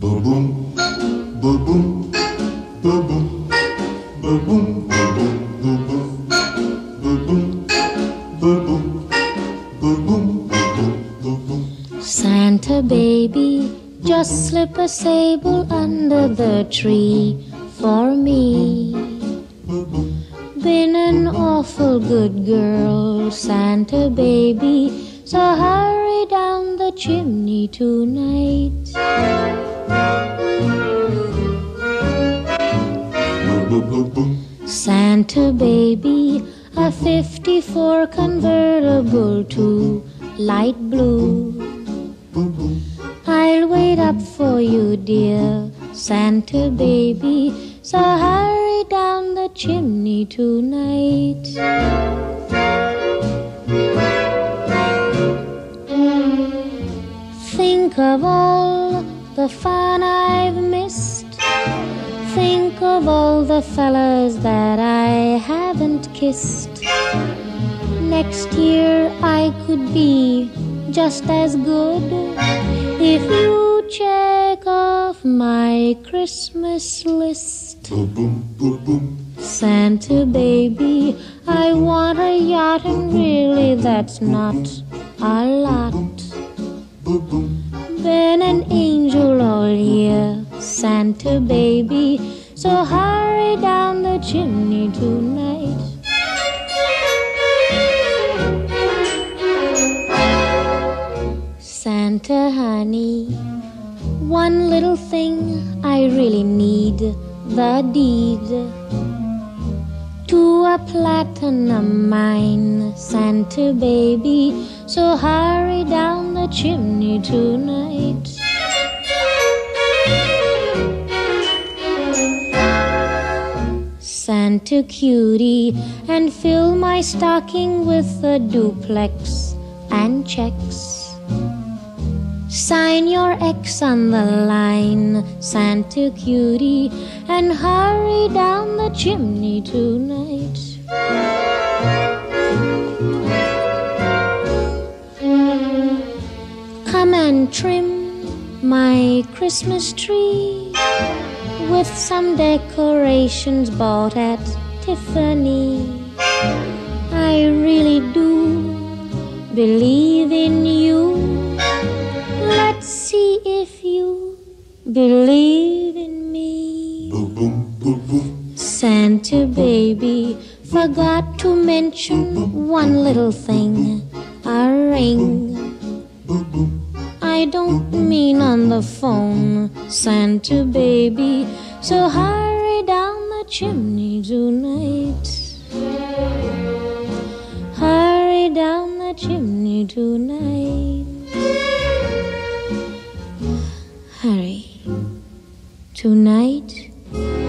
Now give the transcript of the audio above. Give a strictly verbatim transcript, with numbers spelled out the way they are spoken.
Ba-boom, ba-boom, ba-boom, ba-boom, ba-boom, ba-boom, ba-boom, ba-boom, ba-boom, ba-boom. Santa baby, just slip a sable under the tree for me. Been an awful good girl, Santa baby, so hurry down the chimney tonight. Santa baby, a fifty-four convertible to light blue. I'll wait up for you, dear Santa baby, so hurry down the chimney tonight. Think of all the fun I've missed. Think of all the fellas that I haven't kissed. Next year I could be just as good if you check off my Christmas list. Santa baby, I want a yacht, and really that's not a lot. Been an angel all year, Santa baby, so hurry down the chimney tonight. Santa honey, one little thing I really need, the deed to a platinum mine, Santa baby, so hurry down the chimney tonight. Santa cutie, and fill my stocking with a duplex and checks. Sign your X on the line, Santa cutie, and hurry down the chimney tonight. Come and trim my Christmas tree with some decorations bought at Tiffany. I really do believe in you. Let's see if you believe in me. Santa baby, forgot to mention one little thing, a ring. I don't mean on the phone, Santa baby, so hurry down the chimney tonight. Hurry down the chimney tonight. Hurry. Tonight